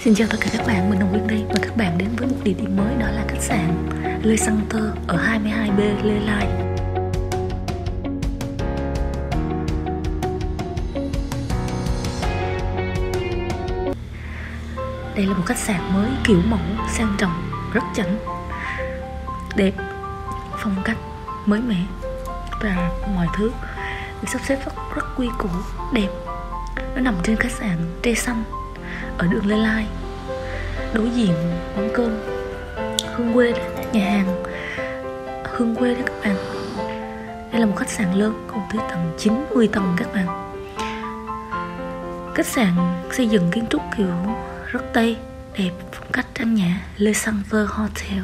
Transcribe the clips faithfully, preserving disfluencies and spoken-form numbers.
Xin chào tất cả các bạn, mình Hồng Nguyên đây. Mời các bạn đến với một địa điểm mới, đó là khách sạn Le Centre ở hai mươi hai B Lê Lai. Đây là một khách sạn mới kiểu mẫu, sang trọng, rất chảnh, đẹp, phong cách mới mẻ và mọi thứ được sắp xếp rất, rất quy củ, đẹp. Nó nằm trên khách sạn Tre Xanh ở đường Lê Lai, đối diện quán cơm Hương Quê, nhà hàng Hương Quê đó các bạn. Đây là một khách sạn lớn, còn tới tầng chín mươi tầng các bạn. Khách sạn xây dựng kiến trúc kiểu rất Tây, đẹp, phong cách trang nhã, Le Centre Hotel.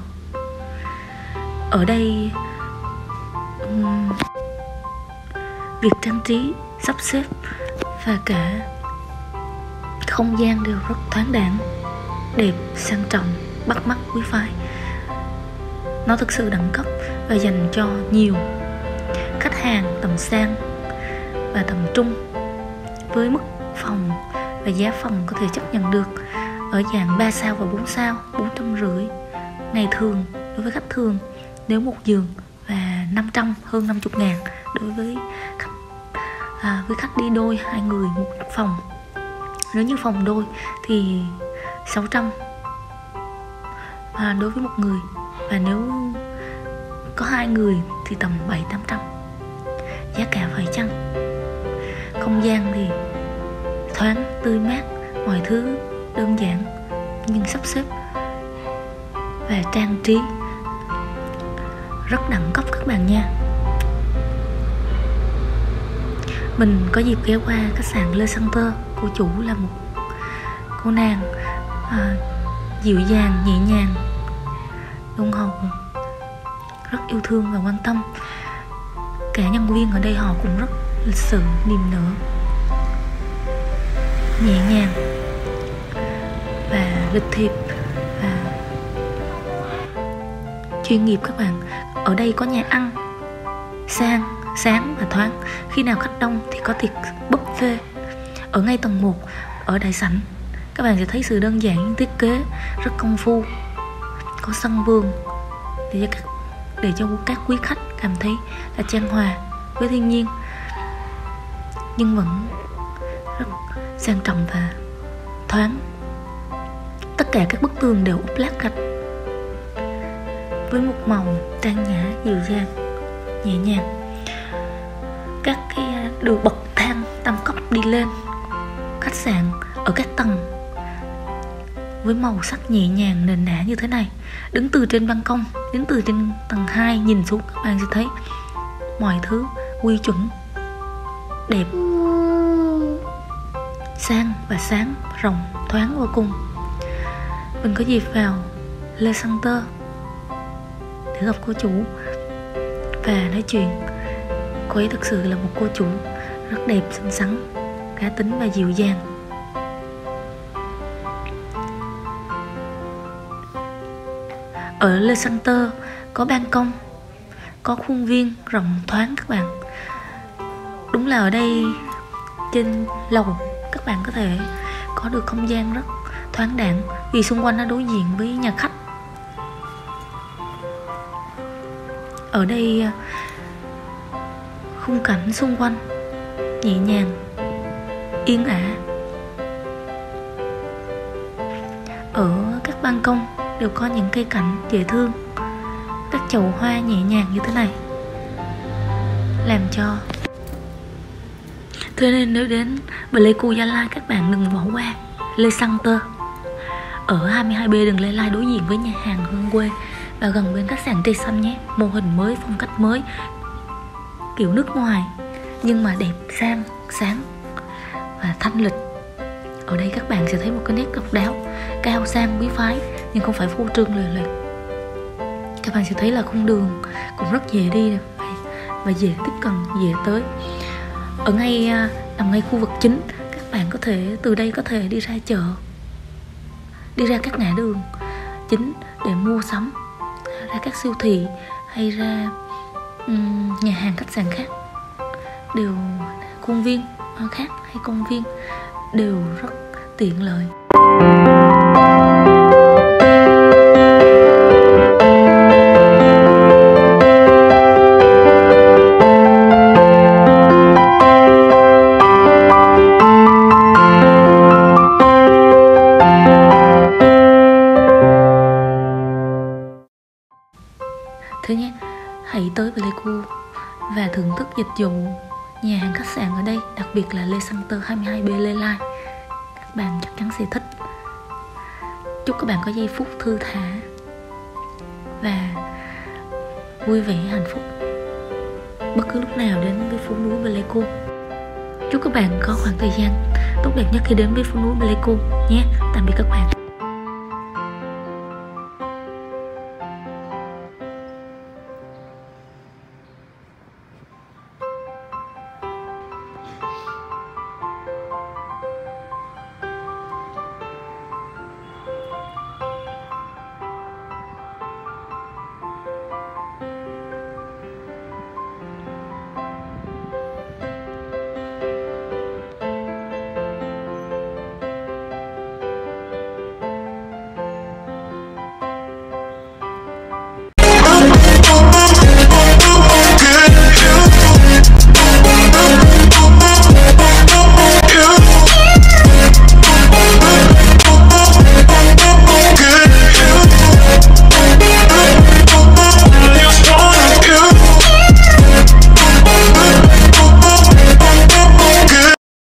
Ở đây um, việc trang trí, sắp xếp và cả không gian đều rất thoáng đãng, đẹp, sang trọng, bắt mắt, quý phái. Nó thực sự đẳng cấp và dành cho nhiều khách hàng tầm sang và tầm trung, với mức phòng và giá phòng có thể chấp nhận được ở dạng ba sao và bốn sao, bốn trăm rưỡi ngày thường đối với khách thường nếu một giường, và năm trăm, hơn năm mươi ngàn đối với khách à, với khách đi đôi, hai người một phòng. Nếu như phòng đôi thì sáu trăm à, đối với một người, và nếu có hai người thì tầm bảy tám trăm. Giá cả phải chăng. Không gian thì thoáng, tươi mát, mọi thứ đơn giản nhưng sắp xếp và trang trí rất đẳng cấp các bạn nha. Mình có dịp ghé qua khách sạn Le Centre. Cô chủ là một cô nàng à, dịu dàng, nhẹ nhàng, đôn hậu, rất yêu thương và quan tâm. Cả nhân viên ở đây họ cũng rất lịch sự, niềm nở, nhẹ nhàng và lịch thiệp và chuyên nghiệp các bạn. Ở đây có nhà ăn sang, sáng và thoáng. Khi nào khách đông thì có tiệc buffet. Ở ngay tầng một, ở đại sảnh, các bạn sẽ thấy sự đơn giản thiết kế rất công phu. Có sân vườn để cho các, để cho các quý khách cảm thấy là chan hòa với thiên nhiên, nhưng vẫn rất sang trọng và thoáng. Tất cả các bức tường đều ốp lát gạch với một màu trang nhã, dịu dàng, nhẹ nhàng. Các cái đường bậc thang tam cấp đi lên khách sạn ở các tầng với màu sắc nhẹ nhàng, nền nã như thế này. Đứng từ trên ban công, đứng từ trên tầng hai nhìn xuống, các bạn sẽ thấy mọi thứ quy chuẩn, đẹp, sang và sáng, rộng, thoáng vô cùng. Mình có dịp vào Le Centre để gặp cô chủ và nói chuyện. Cô ấy thực sự là một cô chủ rất đẹp, xinh xắn, cá tính và dịu dàng. Ở Le Centre có ban công, có khuôn viên rộng thoáng các bạn. Đúng là ở đây trên lầu các bạn có thể có được không gian rất thoáng đãng, vì xung quanh nó đối diện với nhà khách. Ở đây khung cảnh xung quanh nhẹ nhàng, yên ả. Ở các ban công đều có những cây cảnh dễ thương, các chậu hoa nhẹ nhàng như thế này, làm cho thế nên nếu đến Pleiku Gia Lai, các bạn đừng bỏ qua Le Centre ở hai mươi hai B đường Lê Lai, đối diện với nhà hàng Hương Quê và gần bên khách sạn Tre Xanh nhé. Mô hình mới, phong cách mới, kiểu nước ngoài nhưng mà đẹp, sang, sáng và thanh lịch. Ở đây các bạn sẽ thấy một cái nét độc đáo, cao sang, quý phái nhưng không phải phô trương lề lề. Các bạn sẽ thấy là khung đường cũng rất dễ đi và dễ tiếp cận, dễ tới. Ở ngay nằm ngay khu vực chính, các bạn có thể từ đây có thể đi ra chợ, đi ra các ngã đường chính để mua sắm, ra các siêu thị hay ra um, nhà hàng, khách sạn khác, đều khuôn viên khác hay công viên đều rất tiện lợi. tới Pleiku và thưởng thức dịch vụ nhà hàng khách sạn ở đây, đặc biệt là Le Center hai mươi hai B Lê Lai. Các bạn chắc chắn sẽ thích. Chúc các bạn có giây phút thư thả và vui vẻ hạnh phúc bất cứ lúc nào đến với phố núi Pleiku. Chúc các bạn có khoảng thời gian tốt đẹp nhất khi đến với phố núi Pleiku nhé. Tạm biệt các bạn.